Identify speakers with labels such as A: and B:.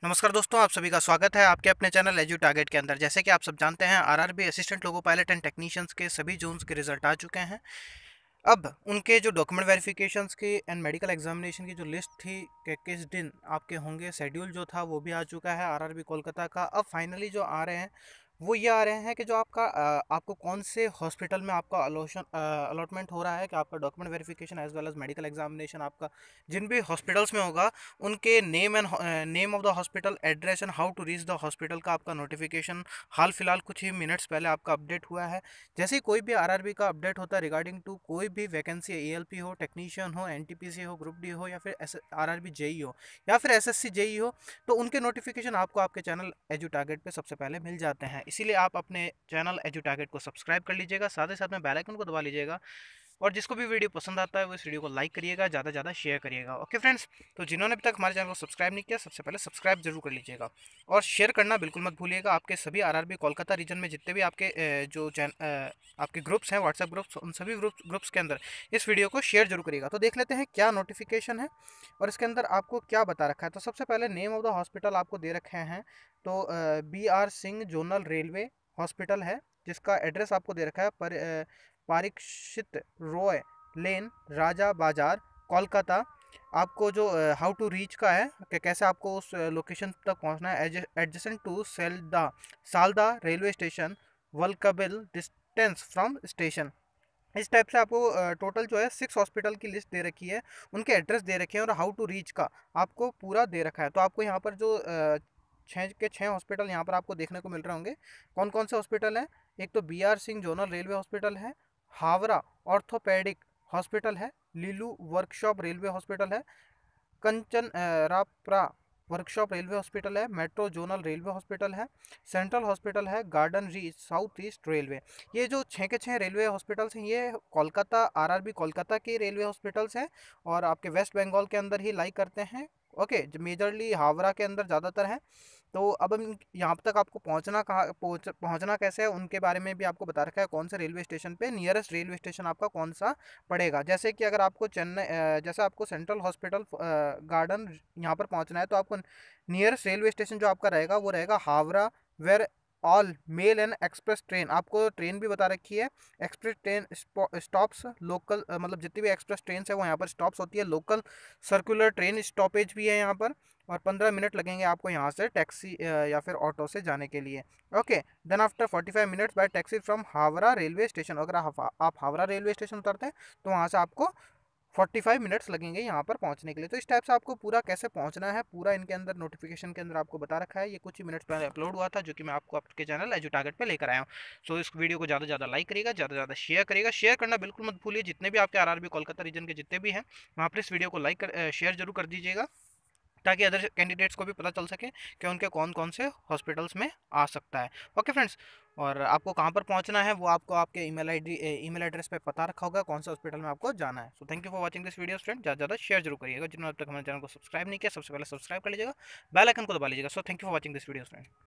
A: नमस्कार दोस्तों, आप सभी का स्वागत है आपके अपने चैनल एजू टारगेट के अंदर। जैसे कि आप सब जानते हैं, RRB assistant loco pilot and technicians के सभी जोन्स के रिजल्ट आ चुके हैं। अब उनके जो डॉक्यूमेंट वेरिफिकेशंस की एंड मेडिकल एग्जामिनेशन की जो लिस्ट थी कि किस दिन आपके होंगे, शेड्यूल जो था वो भी आ चुका है आरआरबी कोलकाता का। अब फाइनली जो आ रहे हैं वो ये आ रहे हैं कि जो आपको कौन से हॉस्पिटल में आपका अलॉटमेंट हो रहा है, कि आपका document verification as well as medical examination आपका जिन भी हॉस्पिटल्स में होगा, उनके name of the hospital, address and how to reach the hospital का आपका नोटिफिकेशन हाल फिलहाल कुछ ही मिनट्स पहले आपका अपडेट हुआ है। जैसे ही कोई भी आरआरबी का अपडेट होता है रिगार्डिंग टू कोई भी वैकेंसी, एएलपी हो, टेक्नीशियन हो, एनटीपीसी हो, ग्रुप डी हो, या फिर आरआरबी जेई हो, या फिर एसएससी जेई हो, तो उनके नोटिफिकेशन आपको आपके चैनल एजू टारगेट पे सबसे पहले मिल जाते हैं। इसीलिए आप अपने चैनल एजू टारगेट को सब्सक्राइब कर लीजिएगा, साथ ही साथ में बेल आइकन को दबा लीजिएगा। और जिसको भी वीडियो पसंद आता है वो इस वीडियो को लाइक करिएगा, ज़्यादा से ज़्यादा शेयर करिएगा। ओके फ्रेंड्स, तो जिन्होंने अभी तक हमारे चैनल को सब्सक्राइब नहीं किया, सबसे पहले सब्सक्राइब जरूर कर लीजिएगा और शेयर करना बिल्कुल मत भूलिएगा। आपके सभी आरआरबी कोलकाता रीजन में जितने भी आपके आपके ग्रुप्स हैं, व्हाट्सएप ग्रुप्स, उन सभी ग्रुप्स के अंदर इस वीडियो को शेयर जरूर करिएगा। तो देख लेते हैं क्या नोटिफिकेशन है और इसके अंदर आपको क्या बता रखा है। तो सबसे पहले नेम ऑफ द हॉस्पिटल आपको दे रखे हैं। तो BR Singh zonal railway hospital है, जिसका एड्रेस आपको दे रखा है परीक्षित रॉय लेन, राजा बाजार, कोलकाता। आपको जो हाउ टू रीच का है कि कैसे आपको उस लोकेशन तक पहुंचना है, adjacent to Sealdah railway station, walkable distance from station. इस टाइप से आपको टोटल जो है 6 हॉस्पिटल की लिस्ट दे रखी है, उनके एड्रेस दे रखे हैं और हाउ टू रीच का आपको पूरा दे रखा है। तो आपको यहाँ पर जो 6 हॉस्पिटल यहाँ पर आपको देखने को मिल रहे होंगे। कौन कौन से हॉस्पिटल हैं? एक तो BR Singh zonal railway hospital है, हावड़ा ऑर्थोपेडिक हॉस्पिटल है, लीलू वर्कशॉप रेलवे हॉस्पिटल है, Kanchrapara workshop railway hospital है, मेट्रो जोनल रेलवे हॉस्पिटल है, सेंट्रल हॉस्पिटल है, Garden Reach south east railway. ये जो 6 के 6 रेलवे हॉस्पिटल्स हैं, ये कोलकाता आरआरबी कोलकाता के रेलवे हॉस्पिटल्स हैं और आपके वेस्ट बंगाल के अंदर ही लाई करते हैं। ओके, जो मेजरली हावड़ा के अंदर ज़्यादातर है। तो अब हम यहाँ तक आपको पहुँचना कैसे है उनके बारे में भी आपको बता रखा है। कौन से रेलवे स्टेशन पे नियरेस्ट रेलवे स्टेशन आपका कौन सा पड़ेगा। जैसे कि अगर आपको जैसे आपको सेंट्रल हॉस्पिटल गार्डन यहाँ पर पहुँचना है, तो आपको नियरेस्ट रेलवे स्टेशन जो आपका रहेगा वो रहेगा Howrah, where all mail and express train, आपको ट्रेन भी बता रखी है। एक्सप्रेस ट्रेन स्टॉप्स लोकल, मतलब जितनी भी एक्सप्रेस ट्रेन है वो यहाँ पर स्टॉप्स होती है। लोकल सर्कुलर ट्रेन स्टॉपेज भी है यहाँ पर, और 15 मिनट लगेंगे आपको यहाँ से टैक्सी या फिर ऑटो से जाने के लिए। Okay, then after 45 minutes by taxi from Howrah railway station. अगर आप हावड़ा रेलवे स्टेशन उतरते हैं तो वहाँ से आपको 45 मिनट्स लगेंगे यहाँ पर पहुँचने के लिए। तो इस टाइप से आपको पूरा कैसे पहुँचना है, पूरा इनके अंदर नोटिफिकेशन के अंदर आपको बता रखा है। ये कुछ ही मिनट्स पहले अपलोड हुआ था, जो कि मैं आपको आपके चैनल एजू टारगेट पे लेकर आया हूँ। सो इस वीडियो को ज़्यादा से ज़्यादा लाइक करिएगा, ज़्यादा से ज़्यादा शेयर करिएगा। शेयर करना बिल्कुल मत भूलिए। जितने भी आपके आरआरबी कोलकाता रीजन के जितने भी हैं, वहाँ पर इस वीडियो को शेयर जरूर कर दीजिएगा, ताकि अदर कैंडिडेट्स को भी पता चल सके कि उनके कौन कौन से हॉस्पिटल्स में आ सकता है। ओके फ्रेंड्स, और आपको कहाँ पर पहुँचना है वो आपको आपके ईमेल एड्रेस पे पता रखा होगा कौन सा हॉस्पिटल में आपको जाना है। So thank you for watching this video friend. ज़्यादा ज़्यादा शेयर जरूर करिएगा। जिन्होंने अब तक हमारे चैनल को सब्सक्राइब नहीं किया, सबसे पहले सब्सक्राइब कर लीजिएगा, बेल आइकन को दबा लीजिएगा। So thank you for watching this video friend.